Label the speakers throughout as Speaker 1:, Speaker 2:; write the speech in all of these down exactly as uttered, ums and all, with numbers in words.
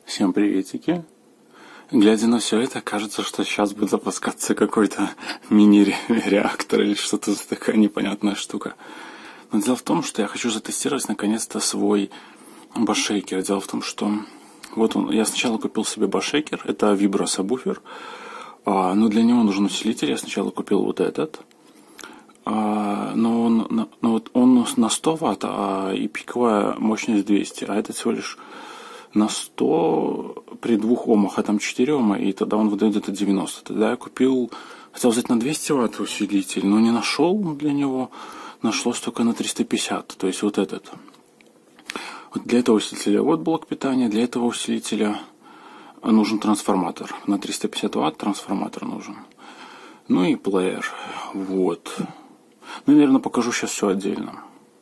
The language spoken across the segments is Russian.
Speaker 1: Всем приветики. Глядя на все это, кажется, что сейчас будет запускаться какой-то мини-реактор или что-то такая непонятная штука. Но дело в том, что я хочу затестировать наконец-то свой басшейкер. Дело в том, что вот он, я сначала купил себе басшейкер, это вибро-сабвуфер, а, но для него нужен усилитель. Я сначала купил вот этот, а, но он, но вот он на сто ватт, а, и пиковая мощность двести, а этот всего лишь на сто при двух омах, а там четыре ома, и тогда он выдает это девяносто. Тогда я купил, хотел взять на двести ватт усилитель, но не нашел для него, нашлось только на триста пятьдесят, то есть вот этот. Вот для этого усилителя вот блок питания, для этого усилителя нужен трансформатор. На триста пятьдесят ватт трансформатор нужен. Ну и плеер, вот. Ну, наверное, покажу сейчас все отдельно.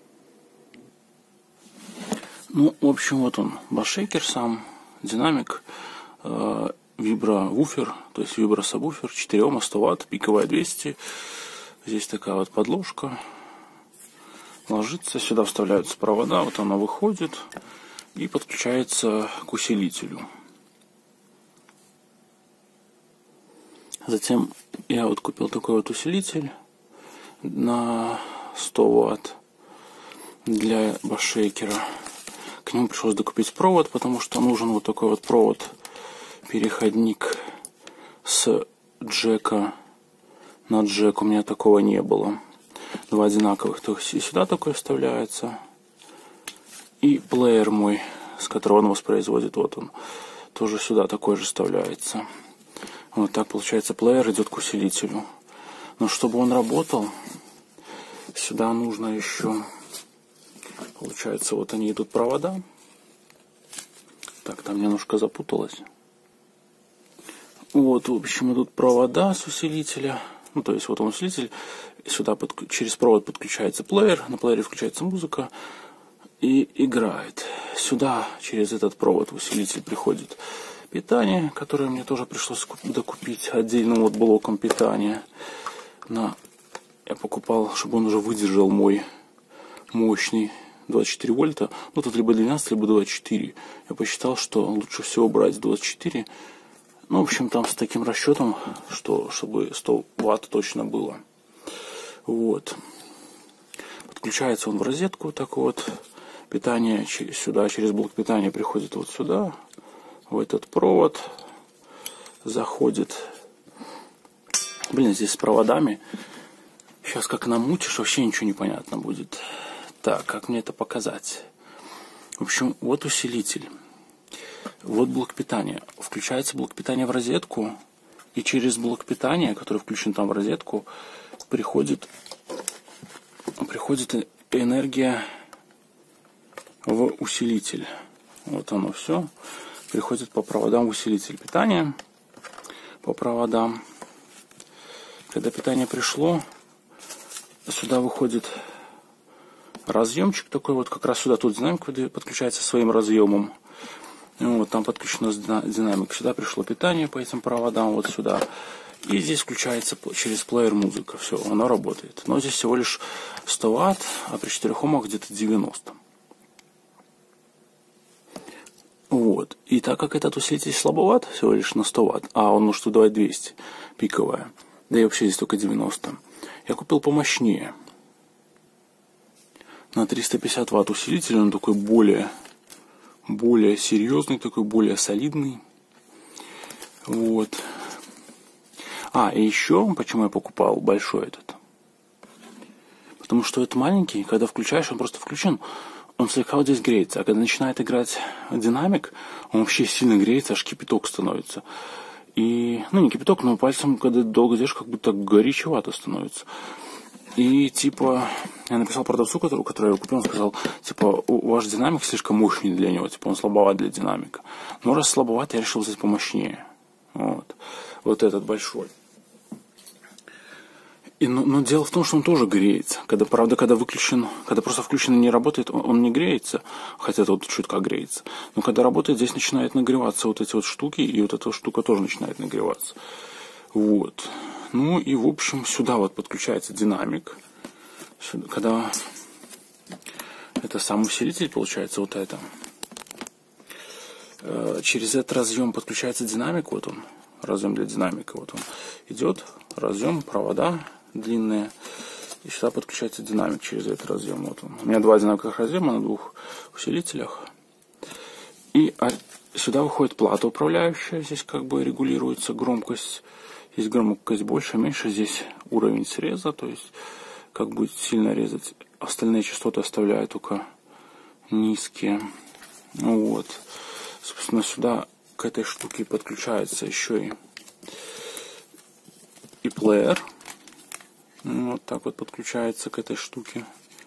Speaker 1: Ну, в общем, вот он, басшейкер сам, динамик, э, вибро-вуфер, то есть вибро-сабвуфер, четыре ома, сто ватт, пиковая двести. Здесь такая вот подложка. Ложится, сюда вставляются провода, вот она выходит и подключается к усилителю. Затем я вот купил такой вот усилитель на сто ватт для басшейкера. К нему пришлось докупить провод, потому что нужен вот такой вот провод, переходник с джека на джек. У меня такого не было. Два одинаковых. То есть и сюда такой вставляется. И плеер мой, с которого он воспроизводит, вот он, тоже сюда такой же вставляется. Вот так получается, плеер идет к усилителю. Но чтобы он работал, сюда нужно еще... Получается, вот они идут провода. Так, там немножко запуталось. Вот, в общем, идут провода с усилителя. Ну, то есть, вот он усилитель. Сюда под, через провод подключается плеер. На плеере включается музыка. И играет. Сюда через этот провод усилитель приходит питание, которое мне тоже пришлось докупить отдельным вот блоком питания. На... Я покупал, чтобы он уже выдержал мой мощный двадцать четыре вольта, ну тут либо двенадцать, либо двадцать четыре. Я посчитал, что лучше всего брать двадцать четыре. Ну, в общем, там с таким расчетом, что чтобы сто ватт точно было. Вот. Подключается он в розетку, так вот. Питание сюда, через блок питания приходит вот сюда, в этот провод. Заходит. Блин, здесь с проводами. Сейчас как намутишь, вообще ничего не понятно будет. Так, как мне это показать? В общем, вот усилитель. Вот блок питания. Включается блок питания в розетку. И через блок питания, который включен там в розетку, приходит, приходит энергия в усилитель. Вот оно все. Приходит по проводам в усилитель питания. По проводам. Когда питание пришло, сюда выходит... разъемчик такой вот, как раз сюда, тут динамик подключается своим разъемом. Вот, там подключена динамик. Сюда пришло питание по этим проводам, вот сюда. И здесь включается через плеер музыка. Все, оно работает. Но здесь всего лишь сто ватт, а при четырёх омах где-то девяносто. Вот. И так как этот усилитель слабоват, всего лишь на сто ватт, а он может выдавать двести, пиковая, да и вообще здесь только девяносто, я купил помощнее. На триста пятьдесят ватт усилитель, он такой более, более серьезный, такой более солидный. Вот. А, и еще, почему я покупал большой этот? Потому что это маленький, когда включаешь, он просто включен, он слегка вот здесь греется. А когда начинает играть динамик, он вообще сильно греется, аж кипяток становится. И, ну не кипяток, но пальцем, когда долго держишь, как будто горячевато становится. И типа, я написал продавцу, который, который я купил, он сказал, типа, ваш динамик слишком мощный для него, типа, он слабоват для динамика. Но раз слабоват, я решил взять помощнее. Вот. Вот этот большой. И, но, но дело в том, что он тоже греется. Когда, правда, когда выключен, когда просто включен и не работает, он, он не греется, хотя это вот чутка греется. Но когда работает, здесь начинают нагреваться вот эти вот штуки, и вот эта штука тоже начинает нагреваться. Вот. Ну и, в общем, сюда вот подключается динамик. Сюда, когда это сам усилитель, получается, вот это. Через этот разъем подключается динамик, вот он, разъем для динамика, вот он идет, разъем, провода длинные, и сюда подключается динамик через этот разъем, вот он. У меня два одинаковых разъема на двух усилителях, и сюда выходит плата управляющая, здесь как бы регулируется громкость, здесь громкость больше, меньше, здесь уровень среза, то есть как будет сильно резать, остальные частоты оставляю только низкие, вот. Собственно, сюда к этой штуке подключается еще и, и плеер. Вот так вот подключается к этой штуке.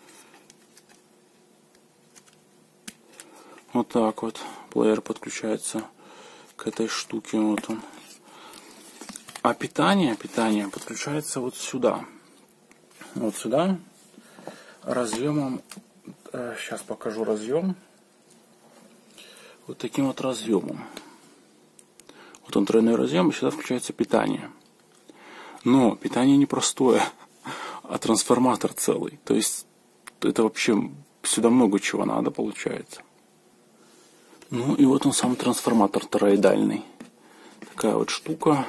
Speaker 1: Вот так вот плеер подключается к этой штуке. Вот он. А питание, питание подключается вот сюда. Вот сюда. Разъемом. Сейчас покажу разъем. Вот таким вот разъемом. Вот он тройной разъем, и сюда включается питание. Но питание не простое, а трансформатор целый. То есть это вообще сюда много чего надо, получается. Ну и вот он сам трансформатор тороидальный. Такая вот штука.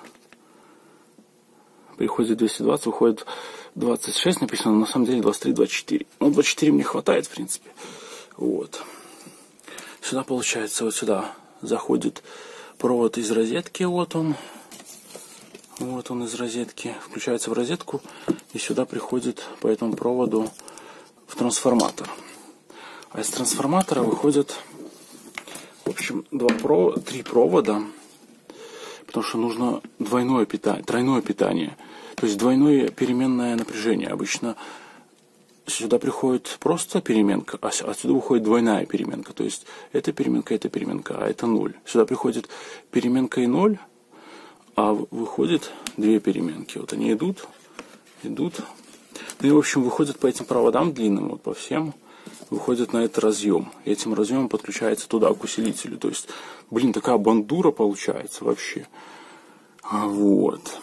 Speaker 1: Приходит двести двадцать, выходит двадцать шесть, написано, но на самом деле двадцать три двадцать четыре. Ну, двадцать четыре мне хватает, в принципе. Вот. Сюда, получается, вот сюда заходит провод из розетки, вот он. Вот он из розетки. Включается в розетку, и сюда приходит по этому проводу в трансформатор. А из трансформатора выходят, в общем, два провода, три провода, потому что нужно двойное питание, тройное питание. То есть двойное переменное напряжение. Обычно сюда приходит просто переменка, а отсюда выходит двойная переменка. То есть это переменка, это переменка, а это ноль. Сюда приходит переменка и ноль, а выходит две переменки. Вот они идут, идут. Ну и, в общем, выходят по этим проводам длинным, вот по всем, выходят на этот разъем. И этим разъемом подключается туда, к усилителю. То есть, блин, такая бандура получается вообще. А вот.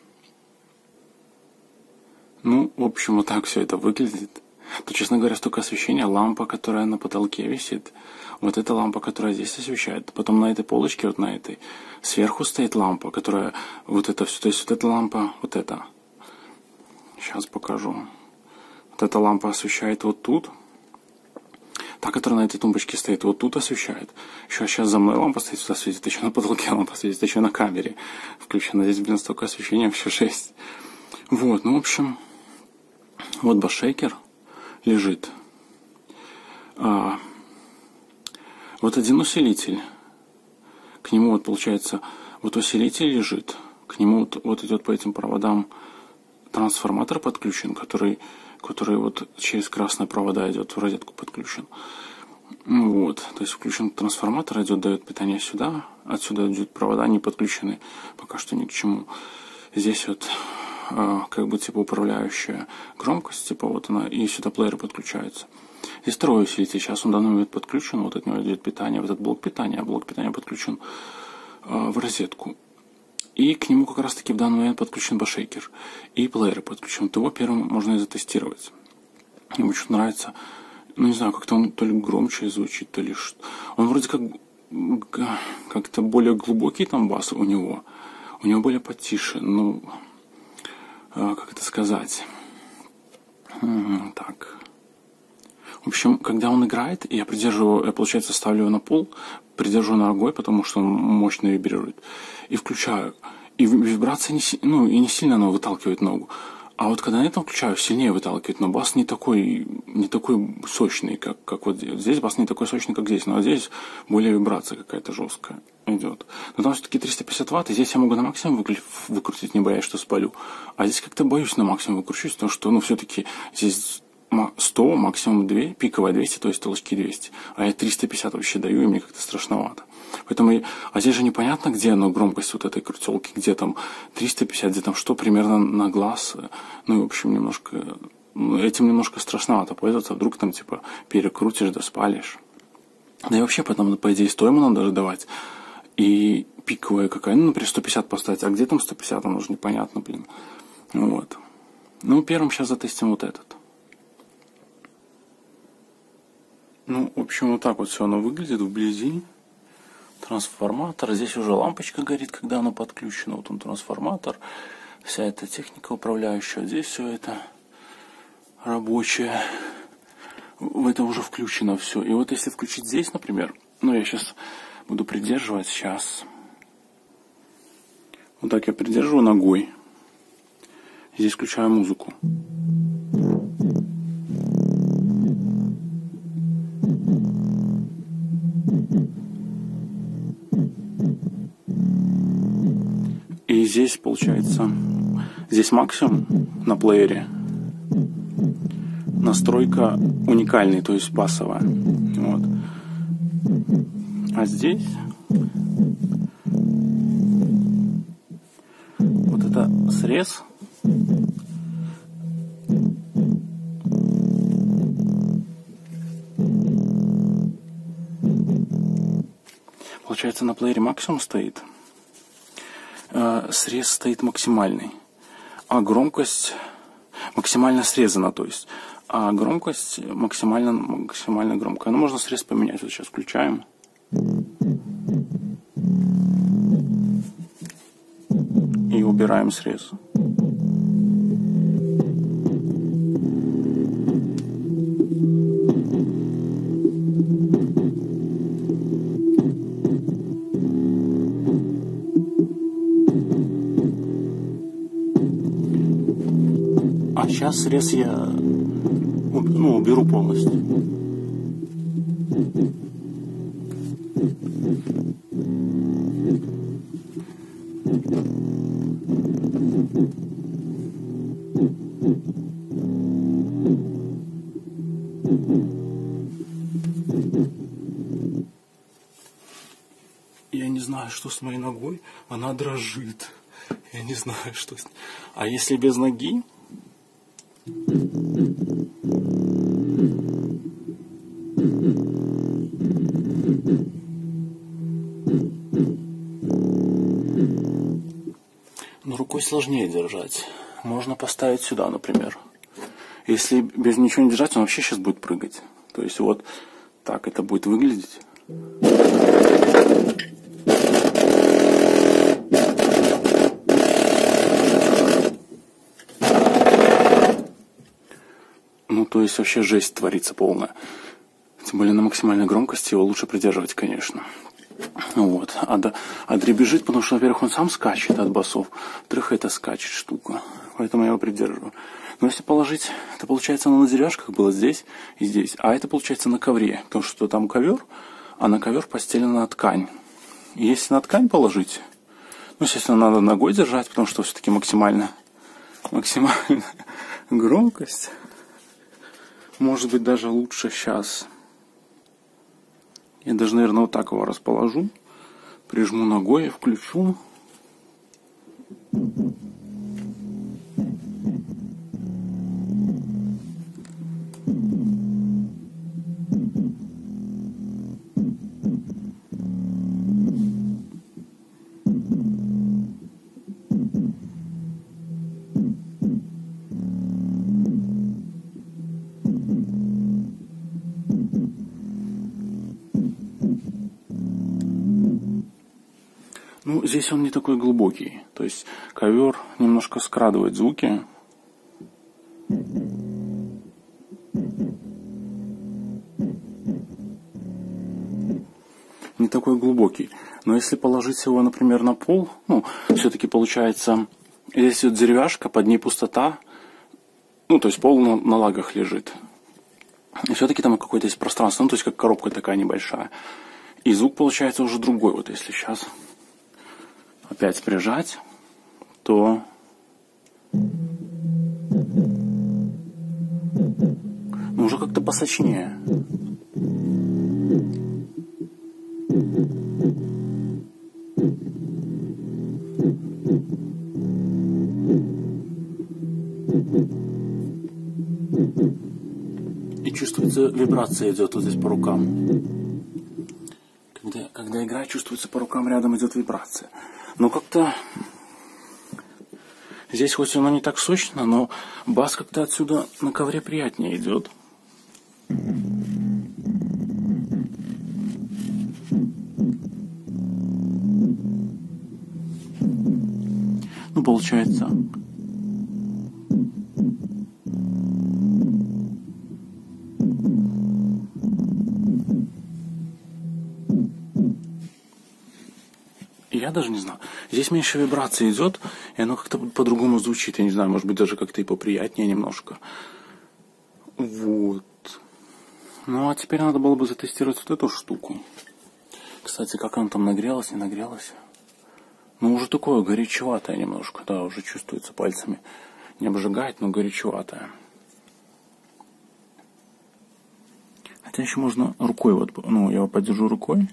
Speaker 1: Ну, в общем, вот так все это выглядит. То, честно говоря, столько освещения. Лампа, которая на потолке висит. Вот эта лампа, которая здесь освещает. Потом на этой полочке, вот на этой, сверху стоит лампа, которая вот это все. То есть вот эта лампа, вот эта. Сейчас покажу. Вот эта лампа освещает вот тут. Та, которая на этой тумбочке стоит, вот тут освещает. Еще сейчас за мной лампа стоит, сюда светит. Еще на потолке лампа светит, еще на камере включена. Здесь, блин, столько освещения, все шесть. Вот, ну, в общем, вот басшейкер лежит. А, вот один усилитель. К нему вот получается, вот усилитель лежит. К нему вот, вот идет по этим проводам трансформатор подключен, который, который вот через красные провода идет, в розетку подключен. Вот, то есть включен трансформатор, идет, дает питание сюда, отсюда идут провода, не подключены пока что ни к чему. Здесь вот как бы типа управляющая громкость, типа вот она, и сюда плееры подключаются. Здесь второй усилитель, сейчас он в данный момент подключен, вот от него идет питание, вот этот блок питания, а блок питания подключен э, в розетку. И к нему как раз таки в данный момент подключен басшейкер. И плееры подключен. Вот его первым можно и затестировать. Мне очень нравится, ну не знаю, как-то он то ли громче звучит, то ли что. Он вроде как как-то более глубокий там бас у него. У него более потише, ну... Как это сказать? Так. В общем, когда он играет, я придерживаю, я, получается, ставлю его на пол, придерживаю ногой, потому что он мощно вибрирует, и включаю. И вибрация не, ну, и не сильно она выталкивает ногу. А вот когда на этом включаю, сильнее выталкивает, но бас не такой, не такой сочный, как, как вот здесь. Здесь бас не такой сочный, как здесь, но здесь более вибрация какая-то жесткая идет. Но там все-таки триста пятьдесят ватт, и здесь я могу на максимум выкрутить, не боясь, что спалю. А здесь как-то боюсь на максимум выкручивать, потому что, ну, все-таки здесь сто, максимум два, пиковая двести, то есть толчки двести. А я триста пятьдесят вообще даю, и мне как-то страшновато. Поэтому, а здесь же непонятно, где, но громкость вот этой крутелки, где там триста пятьдесят, где там что, примерно на глаз. Ну, в общем, немножко, ну, этим немножко страшновато пользоваться, вдруг там, типа, перекрутишь, да спалишь. Да и вообще, потом, по идее, сто ему надо даже давать. И пиковая какая, ну, например, сто пятьдесят поставить, а где там сто пятьдесят, оно уже непонятно, блин. Вот. Ну, первым сейчас затестим вот этот. Ну, в общем, вот так вот все оно выглядит вблизи. трансформатор. Здесь уже лампочка горит, когда оно подключено. Вот он трансформатор. Вся эта техника управляющая. Здесь все это рабочее. В это уже включено все. И вот если включить здесь, например, ну я сейчас буду придерживать, сейчас. Вот так я придерживаю ногой. Здесь включаю музыку. И здесь получается, здесь максимум на плеере. Настройка уникальная, то есть басовая. Вот. А здесь вот это срез. Получается, на плеере максимум стоит. Э, срез стоит максимальный. А громкость максимально срезана, то есть. А громкость максимально, максимально громкая. Ну, можно срез поменять. Вот сейчас включаем. И убираем срез. А сейчас срез я ну, уберу полностью. Я не знаю, что с моей ногой. Она дрожит. Я не знаю, что с ней. А если без ноги? Но рукой сложнее держать. Можно поставить сюда, например. Если без ничего не держать, он вообще сейчас будет прыгать. То есть вот так это будет выглядеть. Ну, то есть вообще жесть творится полная. Тем более на максимальной громкости его лучше придерживать, конечно. Вот. А, да, а дребезжит, потому что, во-первых, он сам скачет от басов. Во-вторых, это скачет штука. Поэтому я его придерживаю. Но если положить, это получается оно на деревяшках было здесь и здесь. А это получается на ковре. Потому что там ковер, а на ковер постелена ткань. И если на ткань положить, ну, естественно, надо ногой держать, потому что все-таки максимально, максимальная громкость. Может быть, даже лучше сейчас. Я даже, наверное, вот так его расположу. Прижму ногой и включу. Ну, здесь он не такой глубокий. То есть ковер немножко скрадывает звуки. Не такой глубокий. Но если положить его, например, на пол, ну, все-таки получается, здесь вот деревяшка, под ней пустота. Ну, то есть пол на, на лагах лежит. И все-таки там какое-то есть пространство, ну, то есть как коробка такая небольшая. И звук получается уже другой. Вот если сейчас опять прижать, то ну, уже как-то посочнее. И чувствуется, вибрация идет вот здесь по рукам. Когда, когда играю, чувствуется по рукам, рядом идет вибрация. Но как-то здесь хоть оно не так сочно, но бас как-то отсюда на ковре приятнее идет. Ну, получается... Я даже не знаю. Здесь меньше вибрации идет, и оно как-то по-другому звучит. Я не знаю, может быть, даже как-то и поприятнее немножко. Вот. Ну, а теперь надо было бы затестировать вот эту штуку. Кстати, как она там нагрелась, не нагрелась? Ну, уже такое горячеватое немножко. Да, уже чувствуется пальцами. Не обжигает, но горячеватое. Хотя еще можно рукой вот... Ну, я его подержу рукой.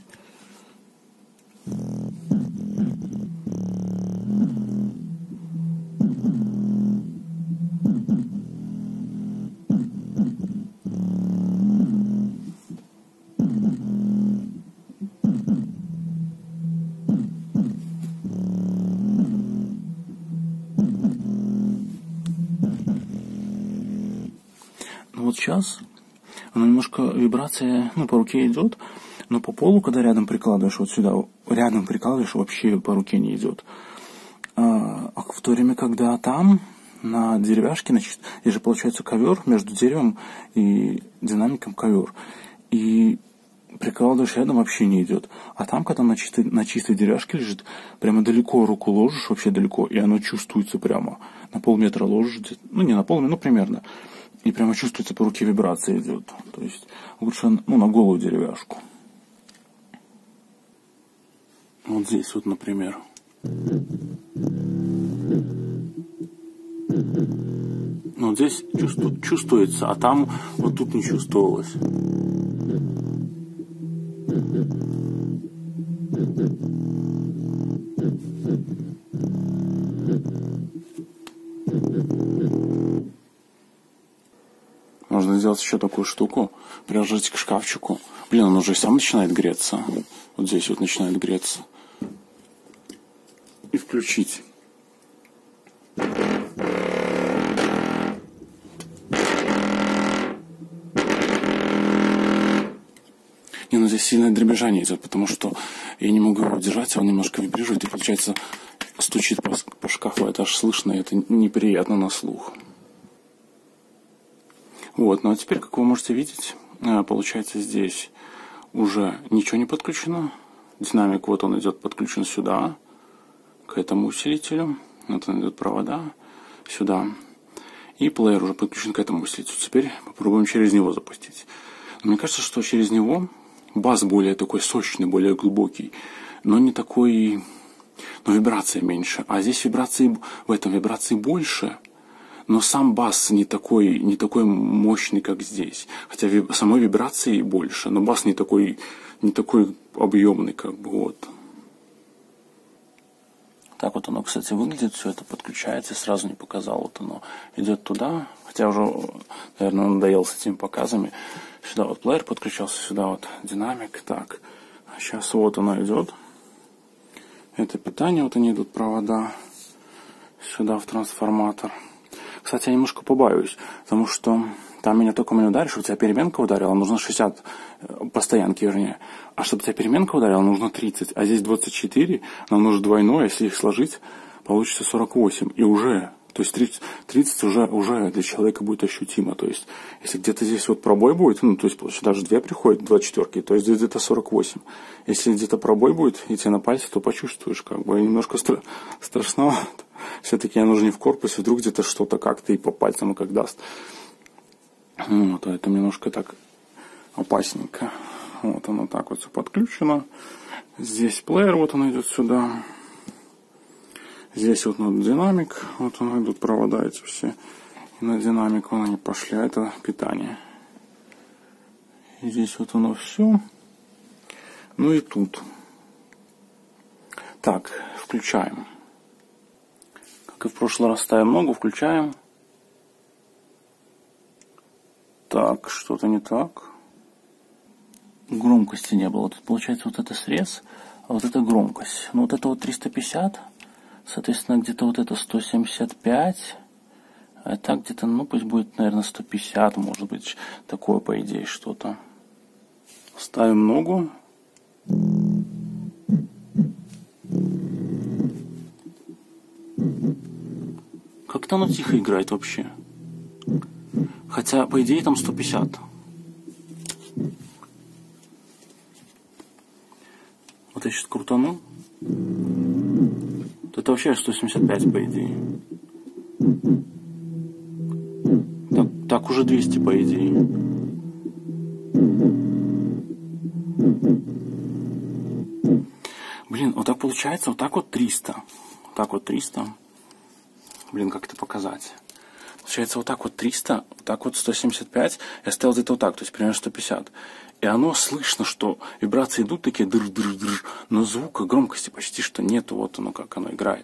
Speaker 1: Ну вот сейчас оно немножко вибрация, ну, по руке идет, но по полу, когда рядом прикладываешь, вот сюда, рядом прикладываешь, вообще по руке не идет. А, а в то время, когда там, на деревяшке, значит, здесь же получается ковер, между деревом и динамиком ковер. И прикладываешь рядом, вообще не идет. А там, когда на чистой, на чистой деревяшке лежит, прямо далеко руку ложишь, вообще далеко, и оно чувствуется прямо. На полметра ложишь, ну не на полметра, ну примерно. И прямо чувствуется, по руке вибрация идет. То есть лучше, ну, на голую деревяшку. Вот здесь вот, например. Ну, вот здесь чувству, чувствуется, а там вот тут не чувствовалось. Можно сделать еще такую штуку, приложить к шкафчику. Блин, он уже сам начинает греться. Вот здесь вот начинает греться. И включить. Не, ну здесь сильное дребезжание идет, потому что я не могу его держать, он немножко вибрирует, и получается стучит по, по шкафу. Это аж слышно, и это неприятно на слух. Вот, ну а теперь, как вы можете видеть, получается здесь уже ничего не подключено. Динамик, вот он идет подключен сюда, к этому усилителю. Вот он идет провода сюда. И плеер уже подключен к этому усилителю. Теперь попробуем через него запустить. Мне кажется, что через него бас более такой сочный, более глубокий, но не такой, но вибрация меньше. А здесь вибрации, в этом вибрации больше. Но сам бас не такой, не такой мощный, как здесь. Хотя виб, самой вибрации больше, но бас не такой, не такой объемный, как бы вот. Так вот оно, кстати, выглядит, все это подключается, сразу не показал. Вот оно идет туда, хотя уже, наверное, надоел с этими показами. Сюда вот плеер подключался, сюда вот динамик. Так, сейчас вот оно идет. Это питание, вот они идут провода сюда в трансформатор. Кстати, я немножко побаиваюсь, потому что там меня током не ударишь, у тебя переменка ударила, нужно шестьдесят, по стоянке вернее. А чтобы тебя переменка ударила, нужно тридцать. А здесь двадцать четыре, нам нужно двойное, если их сложить, получится сорок восемь. И уже, то есть тридцать, тридцать уже, уже для человека будет ощутимо. То есть, если где-то здесь вот пробой будет, ну, то есть сюда же две приходят, два четверки, то есть здесь где-то сорок восемь. Если где-то пробой будет идти на пальце, то почувствуешь, как бы, немножко стра- страшновато. Все-таки я нужен не в корпусе, вдруг где-то что-то как-то и по пальцам как даст. Вот, а это немножко так опасненько. Вот оно так вот все подключено. Здесь плеер, вот он идет сюда. Здесь вот на динамик, вот он идут провода эти все. И на динамик вон они пошли, а это питание. И здесь вот оно все. Ну и тут. Так, включаем. Как и в прошлый раз ставим ногу, включаем. Так, что-то не так. Громкости не было. Тут получается вот это срез, а вот это громкость. Ну вот это вот триста пятьдесят, соответственно, где-то вот это сто семьдесят пять, а так где-то, ну пусть будет, наверное, сто пятьдесят, может быть, такое, по идее, что-то. Ставим ногу. как-то оно тихо играет вообще. Хотя, по идее, там сто пятьдесят. Вот я сейчас крутану. Это вообще сто семьдесят пять, по идее. Так, так уже двести, по идее. Блин, вот так получается, вот так вот триста. Вот так вот триста. Блин, как это показать? Получается вот так вот триста, вот так вот сто семьдесят пять. Я ставил где-то вот так, то есть примерно сто пятьдесят. И оно слышно, что вибрации идут такие дыр-дыр-дыр, но звука, громкости почти что нету. Вот оно, как оно играет.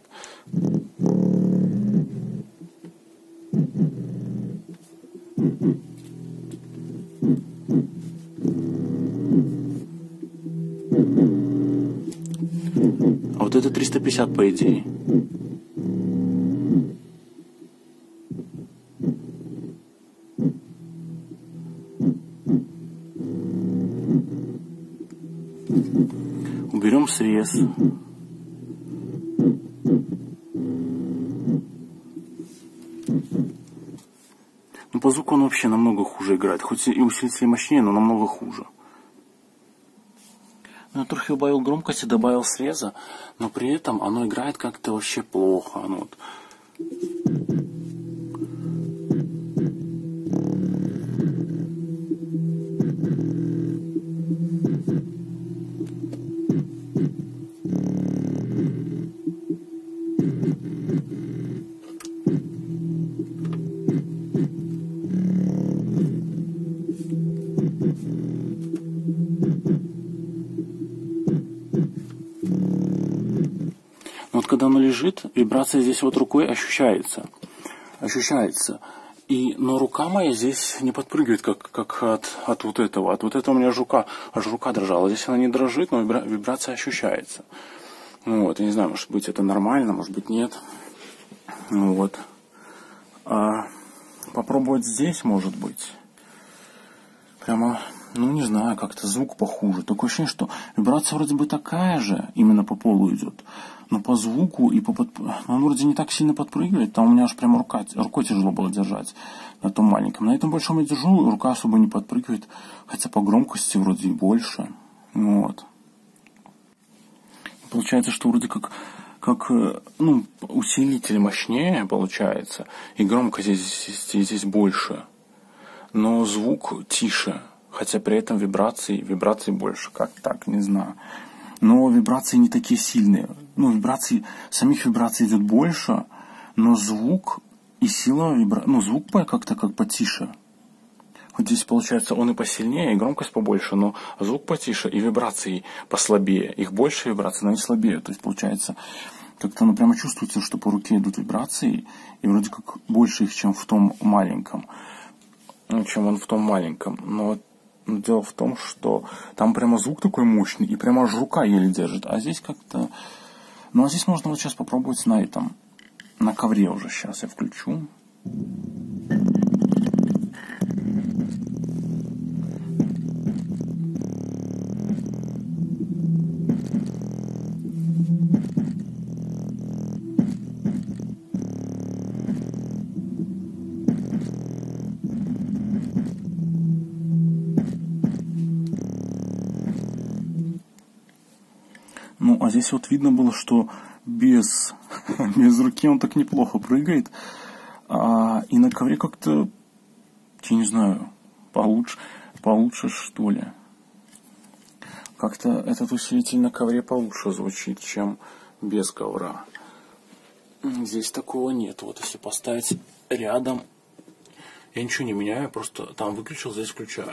Speaker 1: А вот это триста пятьдесят, по идее. Уберем срез. Ну, по звуку он вообще намного хуже играет. Хоть и усилитель мощнее, но намного хуже. Я трохи убавил громкости, добавил среза, но при этом оно играет как-то вообще плохо. Оно вот... Вот когда оно лежит, вибрация здесь вот рукой ощущается. Ощущается. И, но рука моя здесь не подпрыгивает, как, как от, от вот этого. От вот этого у меня аж рука, аж рука дрожала. Здесь она не дрожит, но вибра, вибрация ощущается. Ну вот, я не знаю, может быть это нормально, может быть нет. Ну вот. А попробовать здесь, может быть. Прямо, ну не знаю, как-то звук похуже. Такое ощущение, что вибрация вроде бы такая же, именно по полу идет. Но по звуку и по подп... он вроде не так сильно подпрыгивает. Там у меня аж прямо рука, рукой тяжело было держать на том маленьком. На этом большом я держу, рука особо не подпрыгивает. Хотя по громкости вроде и больше. Вот. Получается, что вроде как, как ну, усилитель мощнее получается. И громкость здесь, здесь, здесь больше. Но звук тише. Хотя при этом вибрации, вибрации больше. Как так, не знаю. Но вибрации не такие сильные. Ну, вибрации, самих вибраций идет больше, но звук и сила вибрации, ну, звук как-то как потише. Вот здесь, получается, он и посильнее, и громкость побольше, но звук потише, и вибрации послабее. Их больше вибраций, но они слабее. То есть, получается, как-то оно прямо чувствуется, что по руке идут вибрации, и вроде как больше их, чем в том маленьком. Ну, чем он в том маленьком. Но Но дело в том, что там прямо звук такой мощный, и прямо аж рука еле держит. А здесь как-то... Ну, а здесь можно вот сейчас попробовать на этом, на ковре уже. Сейчас я включу. Ну, а здесь вот видно было, что без, без руки он так неплохо прыгает. А, и на ковре как-то, я не знаю, получше, получше что ли. Как-то этот усилитель на ковре получше звучит, чем без ковра. Здесь такого нет. Вот если поставить рядом, я ничего не меняю, просто там выключил, здесь включаю.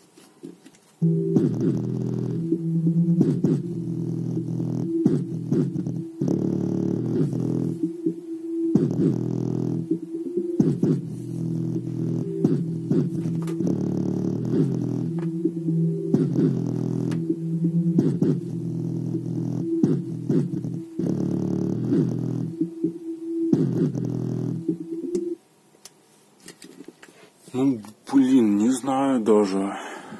Speaker 1: Ну, блин, не знаю даже.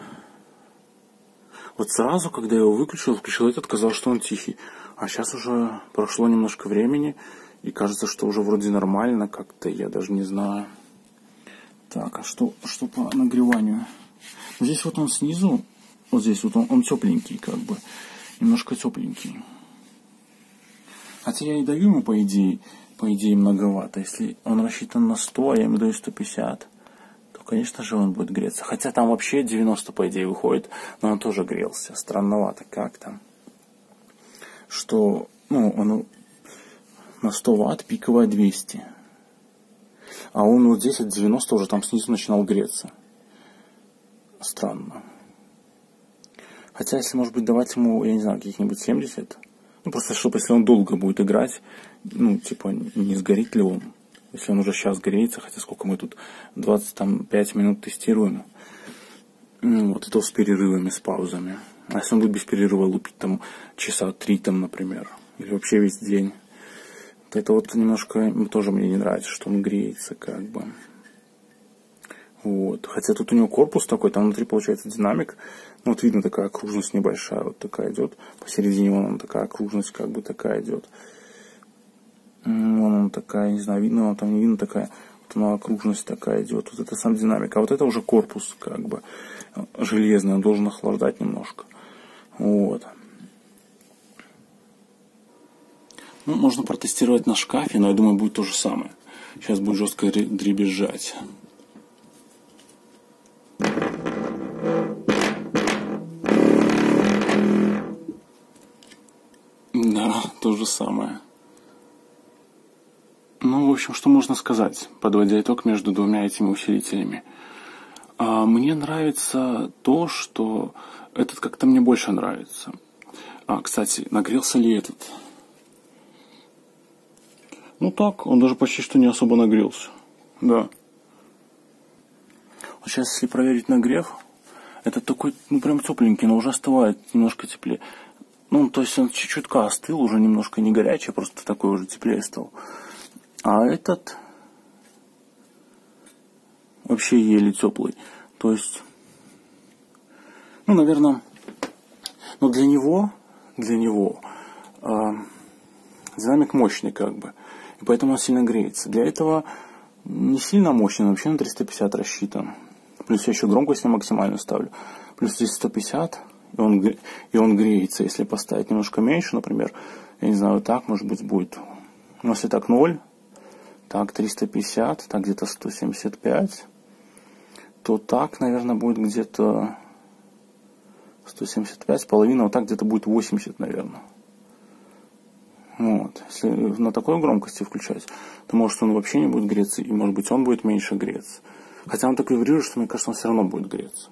Speaker 1: Вот сразу, когда я его выключил, включил этот, казалось, что он тихий. А сейчас уже прошло немножко времени, И кажется, что уже вроде нормально как-то, я даже не знаю. Так, а что, что по нагреванию? Здесь вот он снизу, вот здесь вот он, он тепленький как бы, немножко тепленький. Хотя я и даю ему, по идее, по идее многовато. Если он рассчитан на сто, а я ему даю сто пятьдесят, то, конечно же, он будет греться. Хотя там вообще девяносто, по идее, выходит, но он тоже грелся. Странновато как-то. Что, ну, он на сто ватт, пиковая двести. А он вот здесь от девяноста уже там снизу начинал греться. Странно. Хотя, если, может быть, давать ему, я не знаю, каких-нибудь семьдесят, ну, просто, чтобы, если он долго будет играть, ну, типа, не сгорит ли он? Если он уже сейчас греется, хотя сколько мы тут, двадцать пять минут тестируем. Ну, вот, это с перерывами, с паузами. А если он будет без перерыва лупить, там, часа три, там, например, или вообще весь день, то это вот немножко тоже мне не нравится, что он греется, как бы. Вот. Хотя тут у него корпус такой, там внутри получается динамик. Ну, вот видно, такая окружность небольшая, вот такая идет. Посередине вон она такая окружность, как бы такая идет. Вон она такая, не знаю, видно, она там не видно такая. Вот она окружность такая идет. Вот это сам динамик. А вот это уже корпус, как бы, железный, он должен охлаждать немножко. Вот. Ну, можно протестировать на шкафе, но я думаю, будет то же самое. Сейчас будет жестко дребезжать. Да, то же самое. Ну, в общем, что можно сказать, подводя итог между двумя этими усилителями. А мне нравится то, что этот как-то мне больше нравится. А, кстати, нагрелся ли этот? Ну так, он даже почти что не особо нагрелся. Да. Вот сейчас, если проверить нагрев, этот такой, ну прям тепленький, но уже остывает немножко теплее. Ну, то есть он чуть-чуть остыл, уже немножко не горячий, просто такой уже теплее стал. А этот вообще еле теплый. То есть, ну, наверное, ну для него, для него э, динамик мощный как бы. И поэтому он сильно греется. Для этого не сильно мощный, но вообще на триста пятьдесят рассчитан. Плюс я еще громкость на максимальную ставлю. Плюс здесь сто пятьдесят. И он, и он греется. Если поставить немножко меньше, например, я не знаю, так, может быть, будет. Но если так ноль, так триста пятьдесят, так где-то сто семьдесят пять, то так, наверное, будет где-то сто семьдесят пять, половина, вот так где-то будет восемьдесят, наверное. Вот. Если на такой громкости включать, то может он вообще не будет греться, и может быть он будет меньше греться. Хотя он так вибрирует, что мне кажется, он все равно будет греться.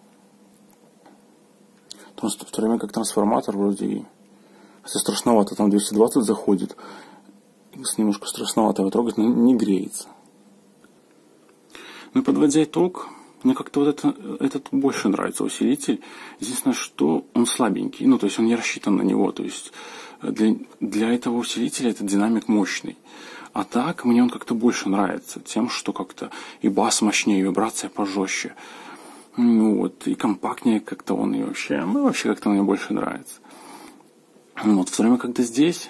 Speaker 1: Потому что в то время как трансформатор вроде и... Хотя страшновато, там двести двадцать заходит. Немножко страшновато его трогать, но не греется. Ну и подводя итог, мне как-то вот это, этот больше нравится усилитель. Единственное, что он слабенький. Ну, то есть он не рассчитан на него. То есть для, для этого усилителя этот динамик мощный. А так мне он как-то больше нравится. Тем, что как-то и бас мощнее, и вибрация пожестче. Ну вот, и компактнее как-то он, и вообще, ну вообще как-то мне больше нравится. Вот, в то время, когда здесь,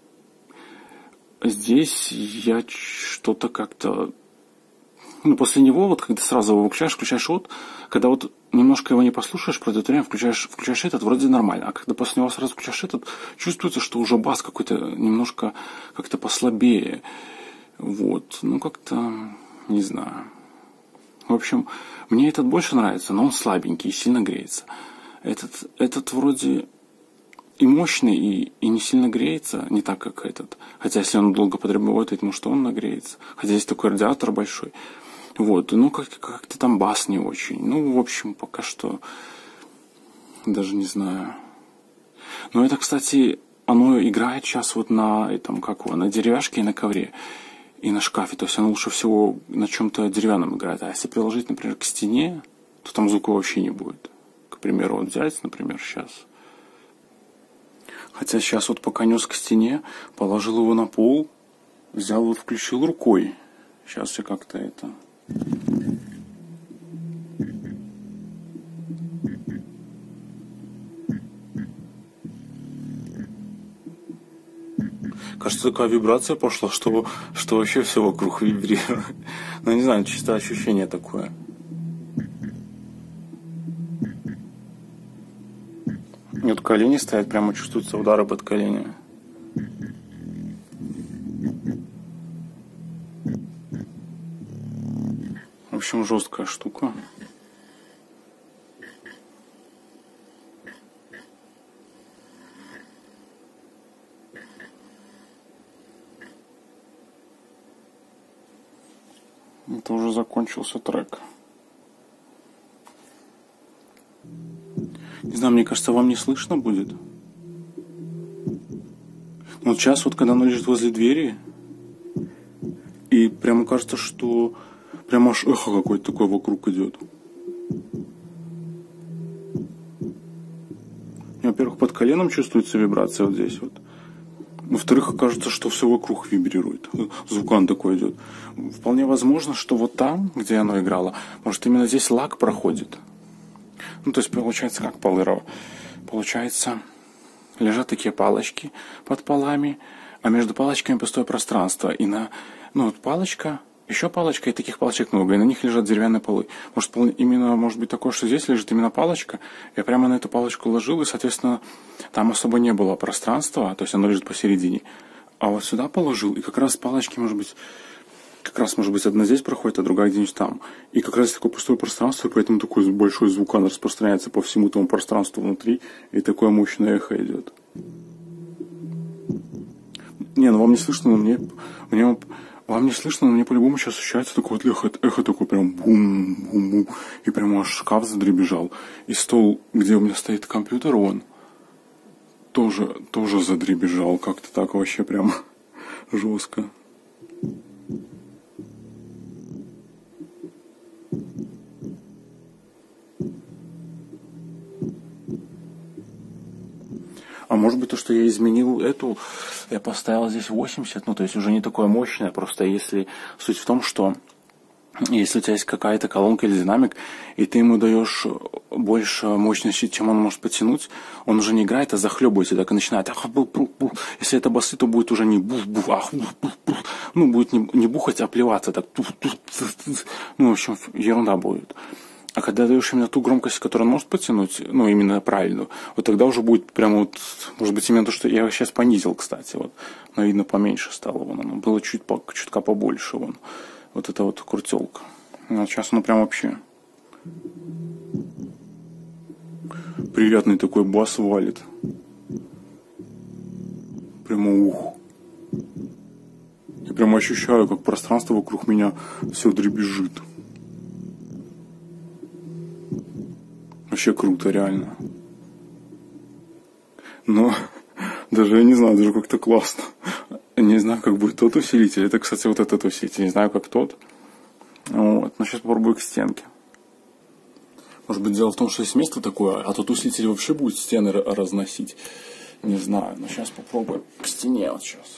Speaker 1: здесь я что-то как-то, ну, после него, вот, когда сразу его выключаешь, включаешь вот, когда вот немножко его не послушаешь, пройдет время, включаешь, включаешь этот, вроде нормально, а когда после него сразу включаешь этот, чувствуется, что уже бас какой-то немножко как-то послабее. Вот, ну, как-то, не знаю. В общем, мне этот больше нравится, но он слабенький и сильно греется. Этот, этот вроде и мощный, и, и не сильно греется, не так, как этот. Хотя, если он долго подрабатывает, может, что он нагреется. Хотя здесь такой радиатор большой. Вот, ну, как- как-то там бас не очень. Ну, в общем, пока что даже не знаю. Но это, кстати, оно играет сейчас вот на, этом, как его, на деревяшке и на ковре. И на шкафе, то есть оно лучше всего на чем-то деревянном играет. А если приложить, например, к стене, то там звука вообще не будет. К примеру, вот взять, например, сейчас. Хотя сейчас вот пока нес к стене, положил его на пол, взял, вот включил рукой. Сейчас я как-то это... кажется, такая вибрация пошла, что, что вообще все вокруг вибрирует. Ну, не знаю, чисто ощущение такое. И вот колени стоят, прямо чувствуются удары под коленями. В общем, жесткая штука. Это уже закончился трек. Не знаю, мне кажется, вам не слышно будет. Вот сейчас, вот когда оно лежит возле двери, и прямо кажется, что прямо аж эхо какое-то такое вокруг идет. Во-первых, под коленом чувствуется вибрация вот здесь вот. Во-вторых, кажется, что все вокруг вибрирует. Звукан такой идет. Вполне возможно, что вот там, где оно играло, может, именно здесь лак проходит. Ну, то есть, получается, как Полырова? Получается, лежат такие палочки под полами, а между палочками пустое пространство. И на, ну, вот палочка, еще палочка, и таких палочек много, и на них лежат деревянные полы. Может, именно, может быть такое, что здесь лежит именно палочка, я прямо на эту палочку ложил, и, соответственно, там особо не было пространства, то есть оно лежит посередине. А вот сюда положил, и как раз палочки, может быть, как раз, может быть, одна здесь проходит, а другая где-нибудь там. И как раз такое пустое пространство, и поэтому такой большой звукан распространяется по всему тому пространству внутри, и такое мощное эхо идет. Не, ну вам не слышно, но мне... мне вам не слышно, но мне по-любому сейчас ощущается такое вот эхо, эхо такое прям бум-бум-бум. И прямо аж шкаф задребежал. И стол, где у меня стоит компьютер, он тоже, тоже задребежал. Как-то так вообще прям жестко. А может быть, то, что я изменил эту, я поставил здесь восемьдесят, ну, то есть уже не такое мощное, просто если суть в том, что если у тебя есть какая-то колонка или динамик, и ты ему даешь больше мощности, чем он может потянуть, он уже не играет, а захлебывается, так и начинает. Ах, бух, бух, бух. Если это басы, то будет уже не бух-бух, ах, бух-бух. Ну, будет не, не бухать, а плеваться так. Ну, в общем, ерунда будет. А когда даешь именно ту громкость, которую он может потянуть, ну, именно правильную, вот тогда уже будет прямо вот, может быть, именно то, что я сейчас понизил, кстати, вот, но, видно, поменьше стало, вон оно, было чуть по, чутка побольше, вон, вот это вот крутелка. А сейчас оно прям вообще приятный такой бас валит. Прямо ух. Я прямо ощущаю, как пространство вокруг меня все дребезжит. Вообще круто, реально. Но даже я не знаю, даже как-то классно. Не знаю, как будет тот усилитель. Это, кстати, вот этот усилитель. Не знаю, как тот. Вот. Но сейчас попробую к стенке. Может быть, дело в том, что есть место такое, а тот усилитель вообще будет стены разносить. Не знаю. Но сейчас попробуем к стене вот сейчас.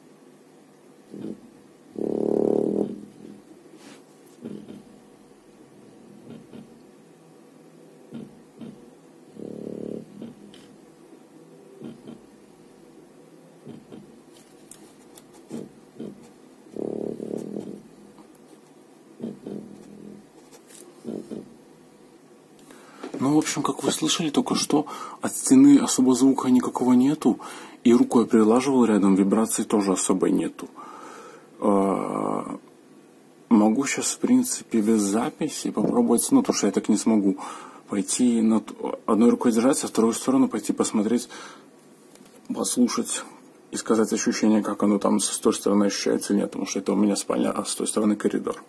Speaker 1: Ну, в общем, как вы слышали только что, от стены особо звука никакого нету. И рукой прилаживал рядом, вибрации тоже особо нету. Могу сейчас, в принципе, без записи попробовать, ну, то, что я так не смогу, пойти на одной рукой держать, а вторую сторону пойти посмотреть, послушать и сказать ощущение, как оно там с той стороны ощущается или нет, потому что это у меня спальня, а с той стороны коридор.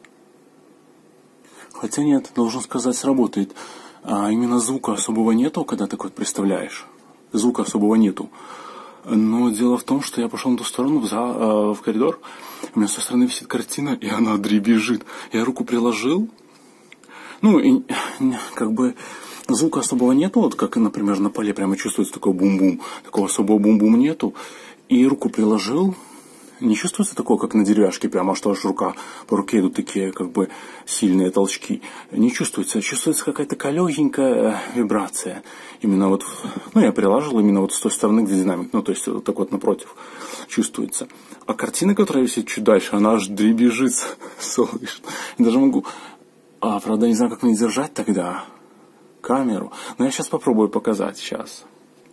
Speaker 1: Хотя нет, должен сказать, сработает. А именно звука особого нету, когда ты вот представляешь. Звука особого нету. Но дело в том, что я пошел на ту сторону, в, за, э, в коридор, у меня с той стороны висит картина, и она дребезжит. Я руку приложил, ну, и как бы звука особого нету, вот как, например, на поле прямо чувствуется такой бум-бум, такого особого бум-бум нету. И руку приложил, Не чувствуется такое, как на деревяшке, прямо что аж рука, по руке идут такие, как бы, сильные толчки. Не чувствуется. Чувствуется какая-то легенькая вибрация. Именно вот, ну, я приложил именно вот с той стороны, где динамик. Ну, то есть, вот так вот напротив чувствуется. А картина, которая висит чуть дальше, она аж дребезжит слышно. Я даже могу... А, правда, не знаю, как мне держать тогда камеру. Но я сейчас попробую показать. Сейчас.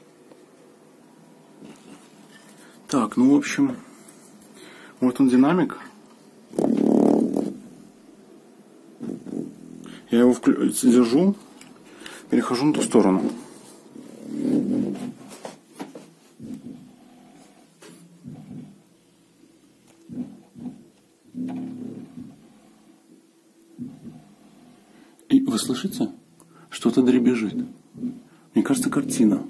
Speaker 1: Так, ну, в общем... Вот он динамик. Я его вклю... держу, перехожу на ту сторону. И вы слышите? Что-то дребезжит. Мне кажется, картина.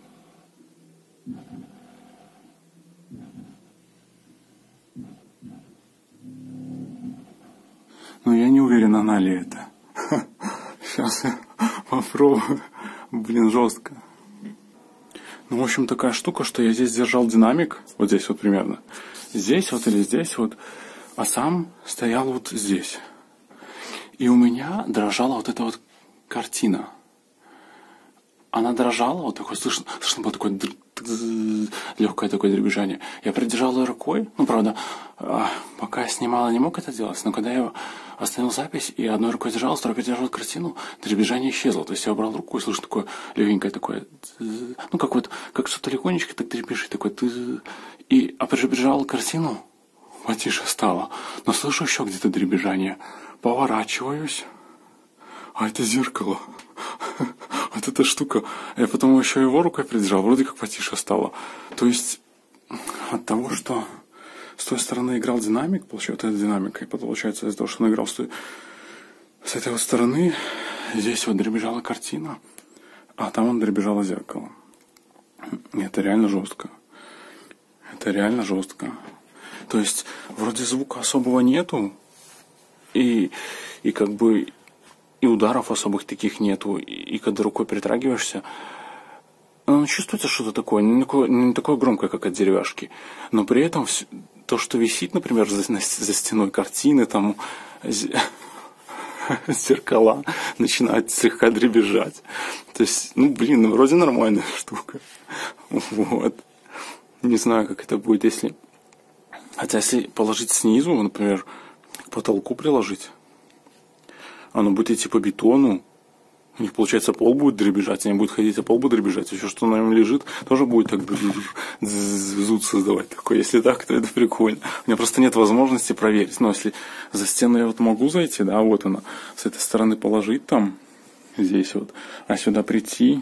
Speaker 1: Но я не уверен, она ли это. Сейчас я попробую. Блин, жестко. Ну, в общем, такая штука, что я здесь держал динамик. Вот здесь вот примерно. Здесь вот или здесь вот. А сам стоял вот здесь. И у меня дрожала вот эта вот картина. Она дрожала, вот такое слышно, слышно было такое легкое такое дребезжание. Я придержал ее рукой, ну, правда, пока я снимал, я не мог это делать, но когда я остановил запись и одной рукой держал, второй придержал картину, дребезжание исчезло. То есть я убрал руку и слышу такое легенькое такое, ну, как вот, как что-то легонечко так дребезжит, такое, и, а придержал картину, потише стало, но слышу еще где-то дребезжание. Поворачиваюсь, а это зеркало. Вот эта штука. Я потом еще его рукой придержал, вроде как потише стало. То есть от того, что с той стороны играл динамик, получается, это динамика, и получается из-за того, что он играл с, той, с этой вот стороны, здесь вот дребезжала картина, а там он дребезжало зеркало. И это реально жестко. Это реально жестко. То есть вроде звука особого нету, и, и как бы и ударов особых таких нету, и, и когда рукой притрагиваешься, ну, чувствуется что-то такое, не такое, не такое громкое, как от деревяшки, но при этом все, то, что висит, например, за, за стеной картины, там зеркала начинают слегка дребезжать. То есть, ну, блин, ну, вроде нормальная штука. Вот. Не знаю, как это будет, если... Хотя, если положить снизу, например, к потолку приложить, оно будет идти по бетону, у них, получается, пол будет дребезжать, они будут ходить, а пол будет дребезжать, еще что на нем лежит, тоже будет так зуд создавать такой. Если так, то это прикольно. У меня просто нет возможности проверить. Но если за стену я вот могу зайти, да, вот она, с этой стороны положить там, здесь вот, а сюда прийти,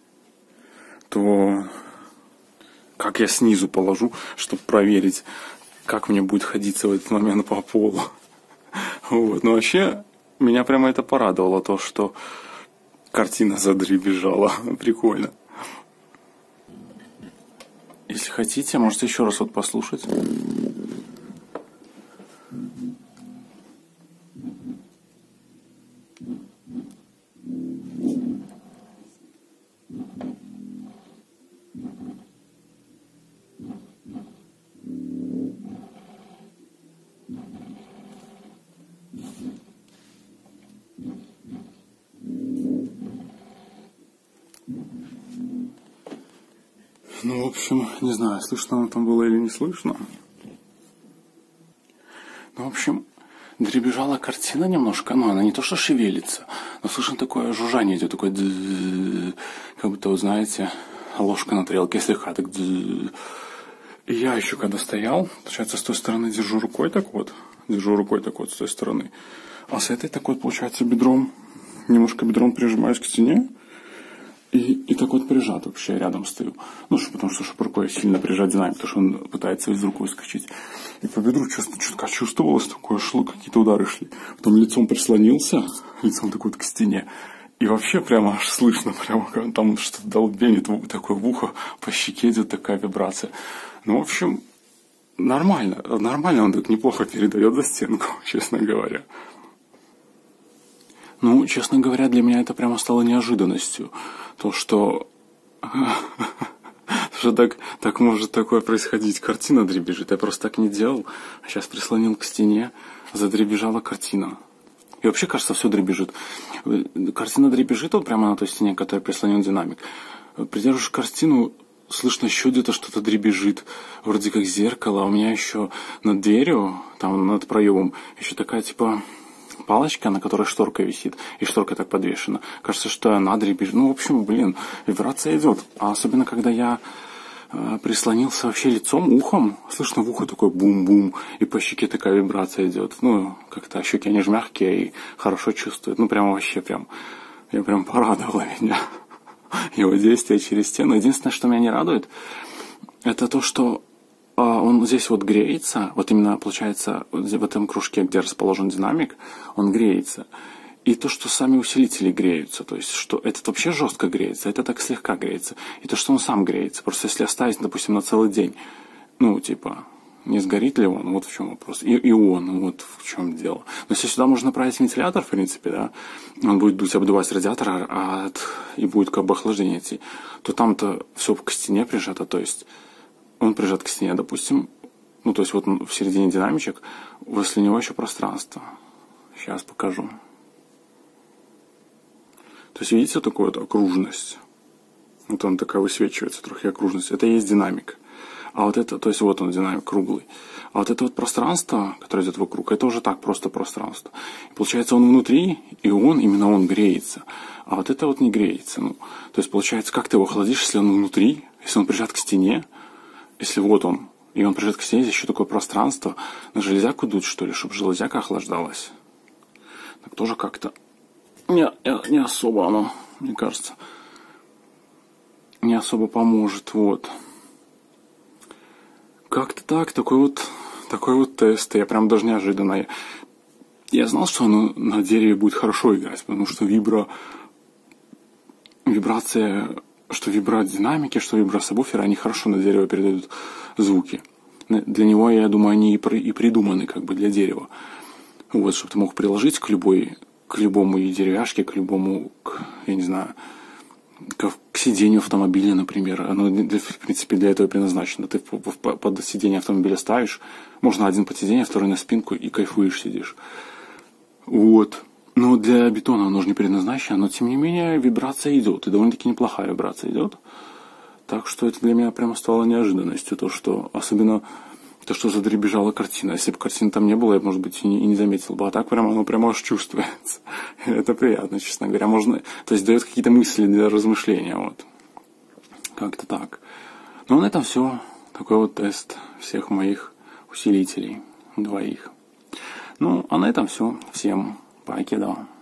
Speaker 1: то как я снизу положу, чтобы проверить, как мне будет ходиться в этот момент по полу. Вот. Но вообще, меня прямо это порадовало, то, что картина задребезжала. Прикольно. Если хотите, можете еще раз вот послушать. Ну, в общем, не знаю, слышно оно там было или не слышно. Ну, в общем, дребезжала картина немножко, но она не то что шевелится, но слышно такое жужжание идет, такое как будто, вы знаете, ложка на тарелке слегка так. И я еще когда стоял, получается, с той стороны держу рукой так вот, держу рукой так вот с той стороны, а с этой так вот, получается, бедром, немножко бедром прижимаюсь к стене, И, и так вот прижат вообще, рядом стою. Ну, что, потому что, чтобы рукой сильно прижать динамик, потому что он пытается из руки выскочить. И по бедру чувство, чутка чувствовалось такое, шло, какие-то удары шли. Потом лицом прислонился, лицом такой вот к стене. И вообще прямо аж слышно, прямо там что-то долбенит, такое в ухо, по щеке идет такая вибрация. Ну, в общем, нормально. Нормально он так неплохо передает за стенку, честно говоря. Ну, честно говоря, для меня это прямо стало неожиданностью. То, что, Что так, так может такое происходить? Картина дребезжит. Я просто так не делал. А сейчас прислонил к стене, задребезжала картина. И вообще, кажется, все дребезжит. Картина дребезжит вот прямо на той стене, которой прислонен динамик. Придерживаешь картину, слышно еще где-то что-то дребезжит. Вроде как зеркало. А у меня еще над дверью, там над проемом, еще такая типа палочка, на которой шторка висит. И шторка так подвешена. Кажется, что она дребезжит. Ну, в общем, блин, вибрация идет. А особенно, когда я э, прислонился вообще лицом, ухом, слышно в ухо такой бум-бум, и по щеке такая вибрация идет. Ну, как-то щеки, они же мягкие и хорошо чувствуют. Ну, прямо вообще прям, я прям порадовала меня. Его действие через стену. Единственное, что меня не радует, это то, что а, он здесь вот греется, вот именно, получается, в этом кружке, где расположен динамик, он греется. И то, что сами усилители греются, то есть, что этот вообще жестко греется, это так слегка греется. И то, что он сам греется. Просто если оставить, допустим, на целый день, ну, типа, не сгорит ли он, вот в чем вопрос. И, и он, вот в чем дело. Но если сюда можно направить вентилятор, в принципе, да, он будет дуть, обдувать радиатор, а от, и будет как бы охлаждение идти, то там-то все к стене прижато, то есть он прижат к стене, допустим, ну, то есть вот в середине динамичек, возле него еще пространство. Сейчас покажу. То есть, видите, вот такую вот окружность. Вот он такая высвечивается, трохи окружность. Это и есть динамик. А вот это, то есть вот он, динамик круглый. А вот это вот пространство, которое идет вокруг, это уже так просто пространство. И получается, он внутри, и он, именно он греется. А вот это вот не греется. Ну, то есть, получается, как ты его охладишь, если он внутри, если он прижат к стене, если вот он, и он прижат к стене, здесь еще такое пространство. На железяку дуть, что ли, чтобы железяка охлаждалась. Так тоже как-то не, не особо оно, мне кажется, не особо поможет. Вот. Как-то так, такой вот, такой вот тест. Я прям даже неожиданно. Я, я знал, что оно на дереве будет хорошо играть, потому что вибро, вибрация, что вибродинамики, что вибросабвуферы, они хорошо на дерево передают звуки. Для него, я думаю, они и, при, и придуманы как бы для дерева. Вот, чтобы ты мог приложить к любой, к любому и деревяшке, к любому, к, я не знаю, к, к сиденью автомобиля, например. Оно, для, в принципе, для этого предназначено. Ты под сиденье автомобиля ставишь, можно один под сиденье, второй на спинку, и кайфуешь, сидишь. Вот. Но для бетона оно же не предназначено, но, тем не менее, вибрация идет, и довольно-таки неплохая вибрация идет. Так что это для меня прямо стало неожиданностью, то, что, особенно то, что задребезжала картина. Если бы картины там не было, я, может быть, и не, и не заметил бы. А так прямо оно прямо аж чувствуется. Это приятно, честно говоря. Можно, то есть дает какие-то мысли для размышления. Вот. Как-то так. Ну, на этом все. Такой вот тест всех моих усилителей. Двоих. Ну, а на этом все. Всем покеда.